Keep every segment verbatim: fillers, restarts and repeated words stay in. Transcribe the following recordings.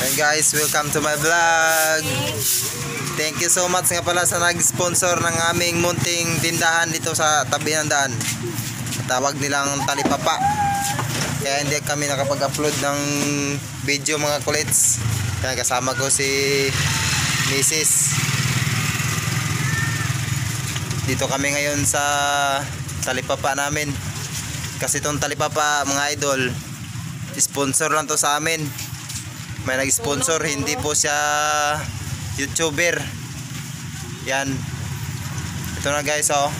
Hi guys, welcome to my vlog. Thank you so much nga pala sa nag-sponsor ng aming munting tindahan dito sa tabi ng daan. Tawag nilang Talipapa. Kaya hindi kami nakapag-upload ng video mga kulits. Kaya kasama ko si Missus Dito kami ngayon sa Talipapa namin. Kasi itong Talipapa mga idol, sponsor lang to sa amin. May nag-sponsor, hindi po siya YouTuber. Yan. Ito na guys, oh.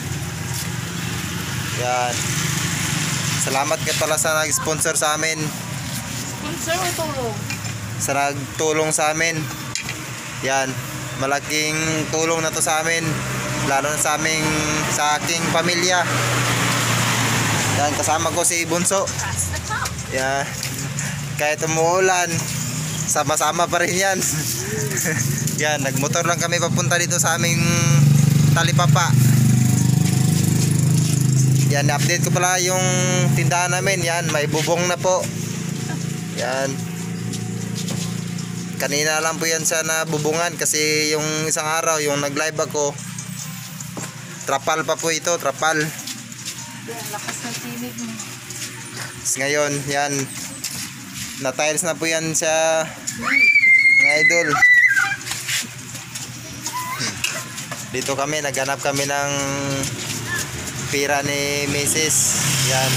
Yan. Salamat ka pala sa nag-sponsor sa amin. Sponsor o tulong? Sa nagtulong sa amin. Yan. Malaking tulong na to sa amin. Lalo na sa aming, sa aking pamilya. Yan, kasama ko si Bunso. Yan. Kahit umuulan, sama-sama pa rin yan. Yan, nagmotor lang kami papunta dito sa aming Talipapa. Yan, update ko pala yung tindahan namin. Yan, may bubong na po. Yan. Kanina lang po yan sa nabubungan kasi yung isang araw, yung nag-live ako, trapal pa po ito, trapal. Lakas ng tinig mo. Ngayon, yan, na-tiles na po yan sa mga idol. Dito kami, naghanap kami ng pira ni Missus Yan.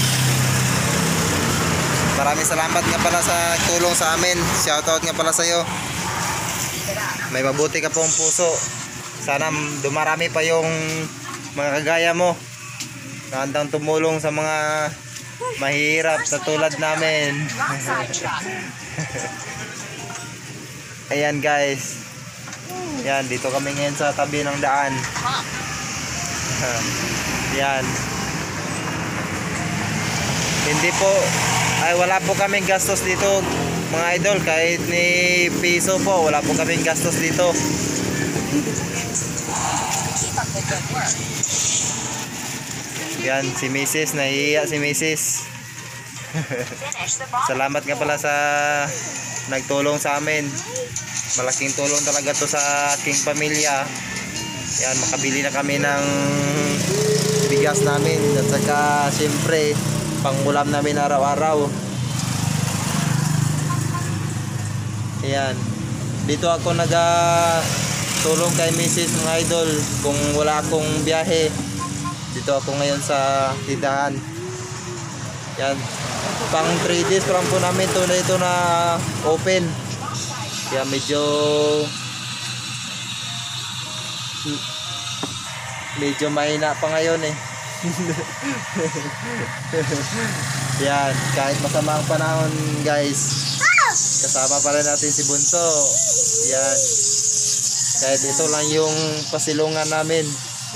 Maraming salamat nga pala sa tulong sa amin. Shoutout nga pala sa iyo. May mabuti ka pong puso. Sana dumarami pa yung mga kagaya mo na handang tumulong sa mga mahirap sa tulad namin. Ayan guys. Yan, dito kami ngayon sa tabi ng daan. Yan. Hindi po, ay wala po kaming gastos dito mga idol. Kahit ni piso po, wala po kaming gastos dito. Yan, si Missus nahihiya si Missus Salamat nga pala sa nagtulong sa amin. Malaking tulong talaga to sa aking pamilya. Yan, makabili na kami ng bigas namin at saka siyempre pangulam namin araw-araw. Yan, dito ako nagatulong kay Missus mga idol. Kung wala akong biyahe, dito ako ngayon sa tindahan. Yan, pang three days pa lang po namin ito na ito na open. Kaya medyo medyo mahina pa ngayon eh. Yan, kahit masama ang panahon guys, kasama pa rin natin si Bunso. Yan, kahit ito lang yung pasilungan namin.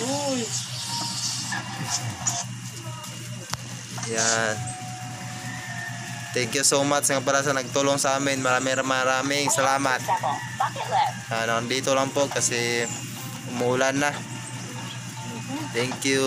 Yan. Thank you so much nga pala sa nagtulong sa amin. Maraming maraming salamat. Ano, dito lang po kasi umuulan na. Thank you.